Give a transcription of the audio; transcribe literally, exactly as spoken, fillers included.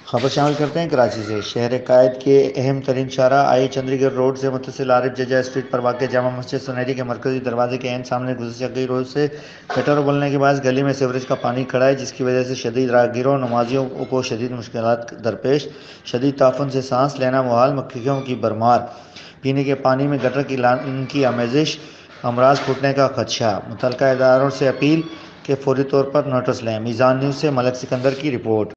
खबर शामिल करते हैं कराची से। शहर कायद के अहम तरीन शाहरा आई चंडीगढ़ रोड से मुतसिल आरिफ जजा स्ट्रीट पर वाक़ जामा मस्जिद सुनहरी के मरकजी दरवाजे के एन सामने गुज़श्ता कई रोज से गटर उबलने के बाद गली में सीवरेज का पानी खड़ा है, जिसकी वजह से शदीद राहगीरों और नमाजियों को शदीद मुश्किलात दरपेश। शदीद ताफुन से सांस लेना मुहाल, मक्खियों की भरमार, पीने के पानी में गटर की लान की आमेजिश, अमराज फूटने का खदशा। मुतल्लिका इदारों से अपील के फौरी तौर पर नोटिस लें। मीज़ान न्यूज़ से मलिक सिकंदर की रिपोर्ट।